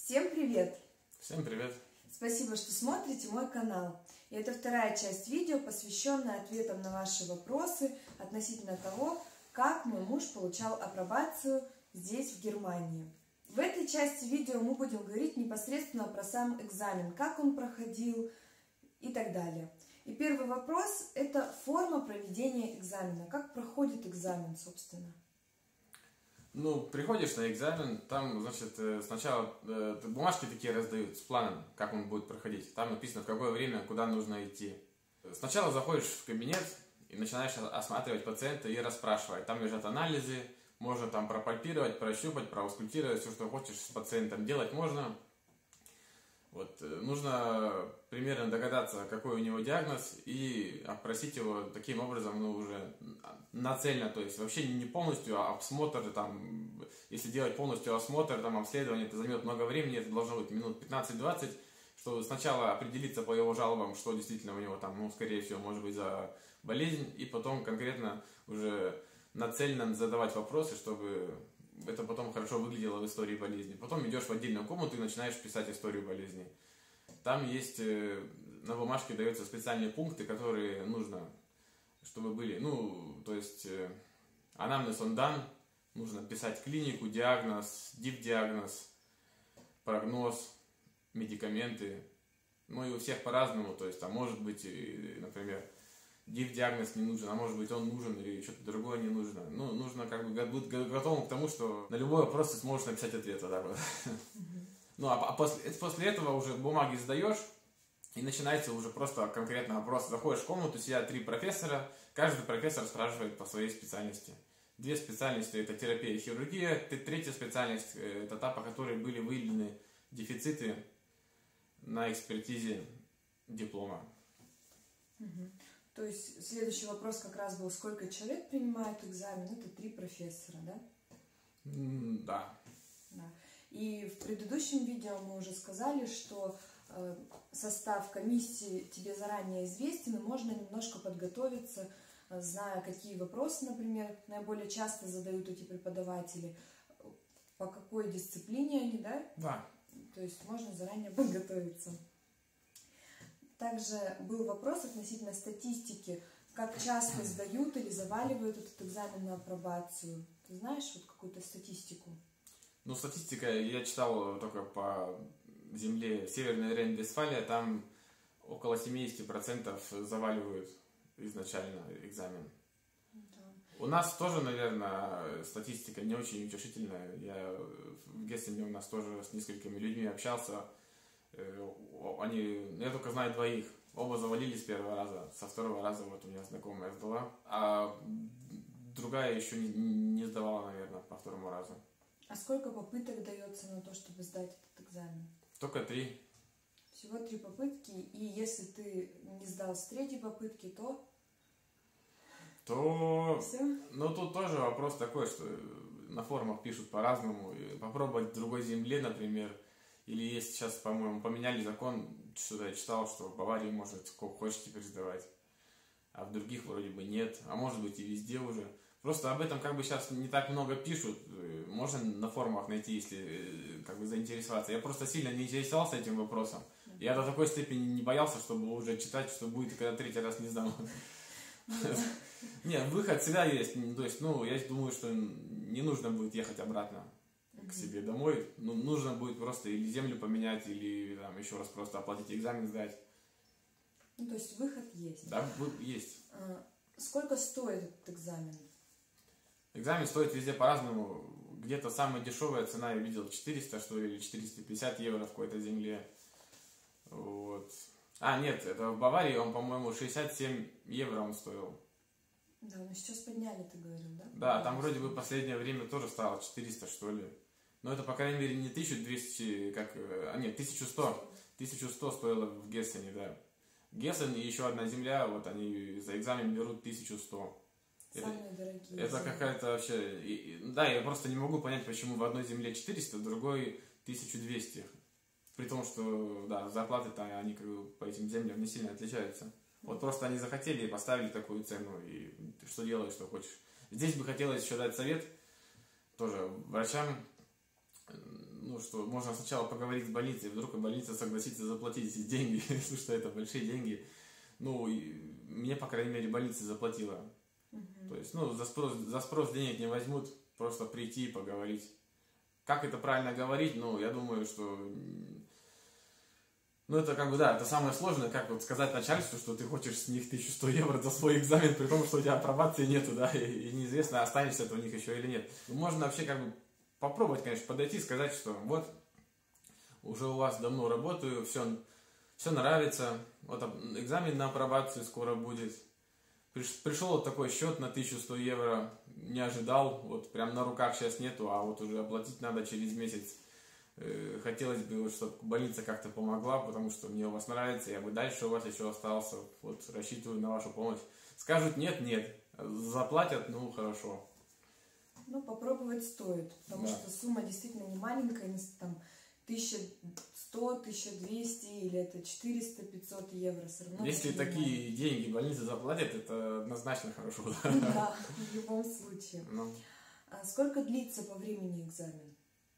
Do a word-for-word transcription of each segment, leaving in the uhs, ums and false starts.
Всем привет! Всем привет! Спасибо, что смотрите мой канал. И это вторая часть видео, посвященная ответам на ваши вопросы относительно того, как мой муж получал апробацию здесь, в Германии. В этой части видео мы будем говорить непосредственно про сам экзамен, как он проходил и так далее. И первый вопрос – это форма проведения экзамена. Как проходит экзамен, собственно? Ну, приходишь на экзамен, там, значит, сначала э, бумажки такие раздают с планом, как он будет проходить. Там написано, в какое время, куда нужно идти. Сначала заходишь в кабинет и начинаешь осматривать пациента и расспрашивать. Там лежат анализы, можно там пропальпировать, прощупать, проаускультировать, все, что хочешь с пациентом делать можно. Вот, нужно примерно догадаться, какой у него диагноз, и опросить его таким образом, ну, уже нацельно, то есть вообще не полностью, а осмотр, там, если делать полностью осмотр, там, обследование, это займет много времени, это должно быть минут пятнадцать-двадцать, чтобы сначала определиться по его жалобам, что действительно у него там, ну, скорее всего, может быть за болезнь, и потом конкретно уже нацельно задавать вопросы, чтобы это потом хорошо выглядело в истории болезни. Потом идешь в отдельную комнату и начинаешь писать историю болезни. Там есть, на бумажке даются специальные пункты, которые нужно, чтобы были. Ну, то есть, анамнез он дан, нужно писать клинику, диагноз, дип-диагноз, прогноз, медикаменты. Ну и у всех по-разному, то есть, а может быть, например, дип-диагноз не нужен, а может быть он нужен или что-то другое не нужно. Ну, нужно как бы быть готовым к тому, что на любой вопрос ты сможешь написать ответ. Вот так вот. Mm-hmm. Ну, а, а после, после этого уже бумаги сдаешь, и начинается уже просто конкретно вопрос. Заходишь в комнату, сидят три профессора, каждый профессор спрашивает по своей специальности. Две специальности – это терапия и хирургия, третья специальность – это та, по которой были выявлены дефициты на экспертизе диплома. Mm-hmm. То есть следующий вопрос как раз был, сколько человек принимает экзамен? Это три профессора, да? Mm, да. да. И в предыдущем видео мы уже сказали, что э, состав комиссии тебе заранее известен, и можно немножко подготовиться, э, зная, какие вопросы, например, наиболее часто задают эти преподаватели, по какой дисциплине они, да? Да. То есть можно заранее подготовиться. Также был вопрос относительно статистики, как часто сдают или заваливают этот экзамен на апробацию. Ты знаешь вот какую-то статистику? Ну, статистика я читал только по земле Северной Рейн-Вестфалия, там около семьдесят процентов заваливают изначально экзамен. Да. У нас тоже, наверное, статистика не очень утешительная. Я в Гессене у нас тоже с несколькими людьми общался. Они, я только знаю двоих, оба завалили с первого раза, со второго раза вот у меня знакомая сдала, а другая еще не, не сдавала, наверное, по второму разу. А сколько попыток дается на то, чтобы сдать этот экзамен? Только три. Всего три попытки, и если ты не сдал с третьей попытки, то... То... Все? Ну, тут тоже вопрос такой, что на форумах пишут по-разному, попробовать в другой земле, например. Или есть сейчас, по-моему, поменяли закон, что-то я читал, что в Баварии можно сколько хочешь теперь сдавать, а в других вроде бы нет, а может быть и везде уже. Просто об этом как бы сейчас не так много пишут, можно на форумах найти, если как бы заинтересоваться. Я просто сильно не интересовался этим вопросом. Я до такой степени не боялся, чтобы уже читать, что будет, когда третий раз не сдам. Нет, выход всегда есть, то есть, ну, я думаю, что не нужно будет ехать обратно к себе домой, ну, нужно будет просто или землю поменять, или там еще раз просто оплатить экзамен, сдать. Ну, то есть выход есть. Да, есть. А, сколько стоит этот экзамен? Экзамен стоит везде по-разному. Где-то самая дешевая цена я видел четыреста, что ли, или четыреста пятьдесят евро в какой-то земле. Вот. А, нет, это в Баварии он, по-моему, шестьдесят семь евро он стоил. Да, но сейчас подняли, ты говорил, да? Да, там вроде бы в последнее время тоже стало четыреста, что ли. Но это, по крайней мере, не тысяча двести, как... А, нет, тысяча сто. тысяча сто стоило в Гессене, да. Гессен и еще одна земля, вот они за экзамен берут тысячу сто. Самые это, дорогие. Это какая-то вообще... И, и, да, я просто не могу понять, почему в одной земле четыреста, в другой тысяча двести. При том, что, да, зарплаты-то, они как бы по этим землям не сильно отличаются. Вот просто они захотели и поставили такую цену, и что делаешь, что хочешь. Здесь бы хотелось еще дать совет тоже врачам. ну, что можно сначала поговорить с больницей, вдруг и больница согласится заплатить эти деньги, потому что это большие деньги. Ну, и мне, по крайней мере, больница заплатила. Uh-huh. То есть, ну, за спрос, за спрос денег не возьмут, просто прийти и поговорить. Как это правильно говорить, ну, я думаю, что... Ну, это как бы, да, это самое сложное, как вот сказать начальству, что ты хочешь с них тысячу сто евро за свой экзамен, при том, что у тебя апробации нету, да, и, и неизвестно, останешься ты у них еще или нет. Можно вообще как бы попробовать, конечно, подойти и сказать, что вот, уже у вас давно работаю, все, все нравится, вот экзамен на апробацию скоро будет. Пришел вот такой счет на тысячу сто евро, не ожидал, вот прям на руках сейчас нету, а вот уже оплатить надо через месяц. Хотелось бы, вот, чтобы больница как-то помогла, потому что мне у вас нравится, я бы дальше у вас еще остался, вот рассчитываю на вашу помощь. Скажут нет, нет, заплатят, ну хорошо. Ну, попробовать стоит, потому да. что сумма действительно не маленькая, не там тысяча сто, тысяча двести или это четыреста пятьсот евро. Все равно если такие маленькие деньги больница заплатят, это однозначно хорошо. Да, в любом случае. Ну. А сколько длится по времени экзамен?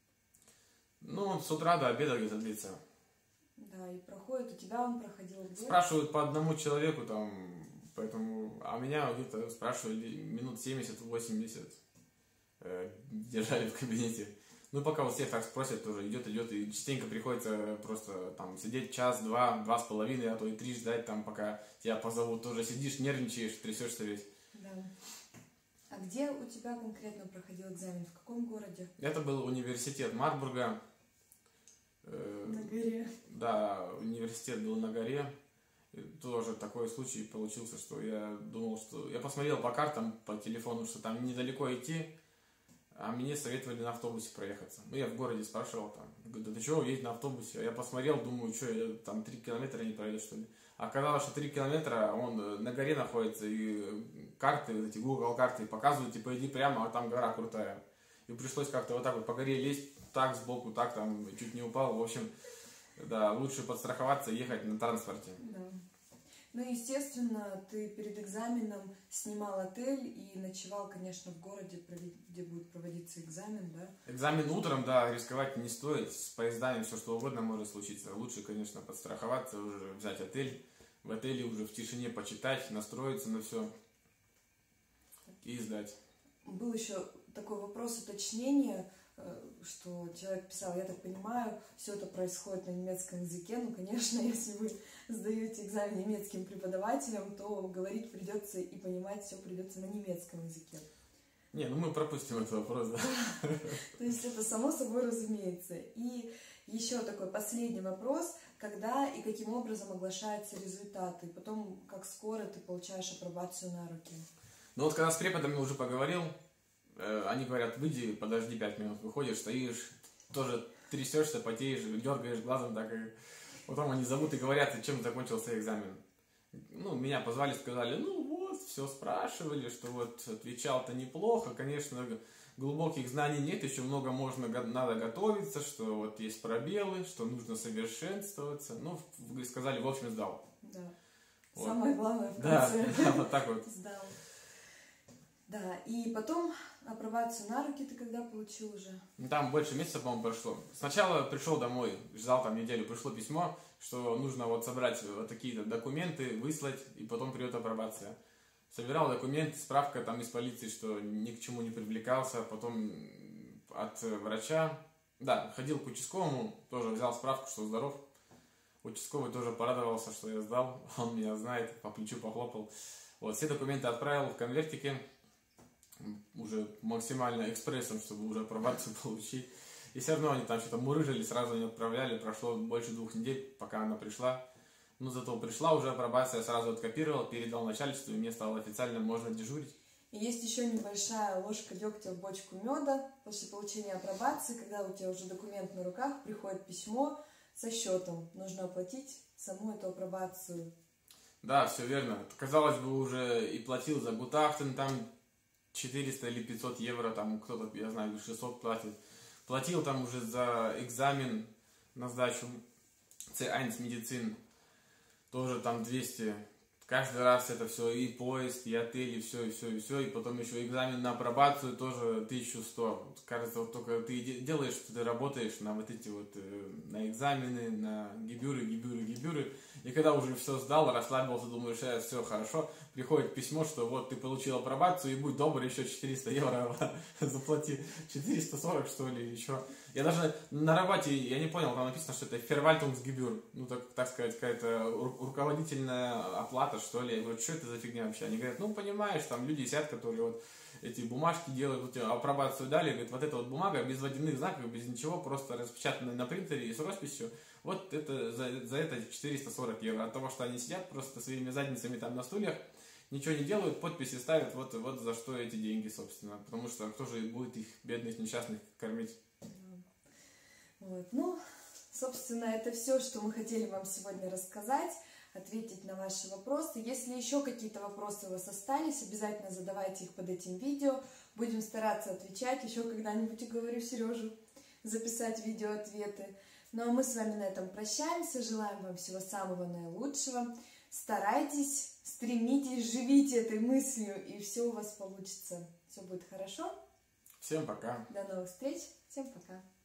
Ну, с утра до обеда где-то длится. Да, и проходит, у тебя он проходил где? Спрашивают по одному человеку там, поэтому, а меня где-то спрашивали минут семьдесят-восемьдесят э, держали в кабинете. Ну, пока вот всех так спросят, тоже идет, идет, и частенько приходится просто там сидеть час, два, два с половиной, а то и три ждать там, пока тебя позовут, тоже сидишь, нервничаешь, трясешься весь. Да. А где у тебя конкретно проходил экзамен? В каком городе? Это был университет Марбурга. На горе. Да, университет был на горе. И тоже такой случай получился, что я думал, что... Я посмотрел по картам, по телефону, что там недалеко идти, а мне советовали на автобусе проехаться. Ну, я в городе спрашивал там. Говорю, да ты чего, едешь на автобусе? Я посмотрел, думаю, что, я там три километра не пройду, что ли? А оказалось, что три километра, он на горе находится, и карты, вот эти Google карты показывают, типа, иди прямо, а там гора крутая. И пришлось как-то вот так вот по горе лезть, так сбоку, так там, чуть не упал. В общем, да, лучше подстраховаться и ехать на транспорте. Да. Ну, естественно, ты перед экзаменом снимал отель и ночевал, конечно, в городе, где будет проводиться экзамен, да? Экзамен утром, да, рисковать не стоит. С поездами все что угодно может случиться. Лучше, конечно, подстраховаться, уже взять отель. В отеле уже в тишине почитать, настроиться на все и сдать. Был еще такой вопрос уточнения, что человек писал, я так понимаю, все это происходит на немецком языке. Ну, конечно, если вы сдаете экзамен немецким преподавателем, то говорить придется и понимать все придется на немецком языке. Не, ну мы пропустим этот вопрос, да. То есть это само собой разумеется. И еще такой последний вопрос, когда и каким образом оглашаются результаты, и потом, как скоро ты получаешь апробацию на руки. Ну вот когда с преподами уже поговорил, они говорят, выйди, подожди пять минут, выходишь, стоишь, тоже трясешься, потеешь, дергаешь глазом, так и потом они зовут и говорят, чем закончился экзамен. Ну, меня позвали, сказали, ну вот, все спрашивали, что вот отвечал-то неплохо, конечно, глубоких знаний нет, еще много можно, надо готовиться, что вот есть пробелы, что нужно совершенствоваться. Ну, сказали, в общем, сдал. Да. Вот. Самое главное в конце. Да, да, вот так вот. Сдал. Да, и потом апробацию на руки ты когда получил уже? Там больше месяца, по-моему, прошло. Сначала пришел домой, ждал там неделю, пришло письмо, что нужно вот собрать вот такие-то документы, выслать, и потом придет апробация. Собирал документы, справка там из полиции, что ни к чему не привлекался, потом от врача, да, ходил к участковому, тоже взял справку, что здоров. Участковый тоже порадовался, что я сдал, он меня знает, по плечу похлопал. Вот, все документы отправил в конвертике, уже максимально экспрессом, чтобы уже апробацию получить. И все равно они там что-то мурыжили, сразу не отправляли, прошло больше двух недель, пока она пришла. Но зато пришла уже апробация, сразу откопировал, передал начальству, и мне стало официально, можно дежурить. И есть еще небольшая ложка дегтя в бочку меда после получения апробации, когда у тебя уже документ на руках, приходит письмо со счетом, нужно оплатить саму эту апробацию. Да, все верно. Казалось бы, уже и платил за Гутахтен, там четыреста или пятьсот евро, там кто-то, я знаю, шестьсот платит. Платил там уже за экзамен на сдачу си один медицин, тоже там двести. каждый раз это все, и поезд, и отель, и все, и все, и все, и потом еще экзамен на апробацию тоже тысяча сто. Вот, кажется, вот только ты делаешь, что ты работаешь на вот эти вот, на экзамены, на гибюры, гибюры, гибюры, и когда уже все сдал, расслабился, думаешь, э, все хорошо, приходит письмо, что вот ты получил апробацию, и будь добр, еще четыреста евро заплати, четыреста сорок что ли, еще. Я даже на работе, я не понял, там написано, что это Verwaltungsgebühr, ну так, так сказать, какая-то руководительная оплата, что ли. Я говорю, что это за фигня вообще? Они говорят, ну понимаешь, там люди сидят, которые вот эти бумажки делают, вот апробацию дали, говорят, вот эта вот бумага без водяных знаков, без ничего, просто распечатанная на принтере и с росписью, вот это за, за это четыреста сорок евро. От того, что они сидят просто своими задницами там на стульях, ничего не делают, подписи ставят, вот, вот за что эти деньги, собственно. Потому что кто же будет их, бедных несчастных, кормить? Вот. Ну, собственно, это все, что мы хотели вам сегодня рассказать, ответить на ваши вопросы. Если еще какие-то вопросы у вас остались, обязательно задавайте их под этим видео. Будем стараться отвечать. Еще когда-нибудь уговорю Сережу записать видео-ответы. Ну, а мы с вами на этом прощаемся. Желаем вам всего самого наилучшего. Старайтесь, стремитесь, живите этой мыслью, и все у вас получится. Все будет хорошо. Всем пока. До новых встреч. Всем пока.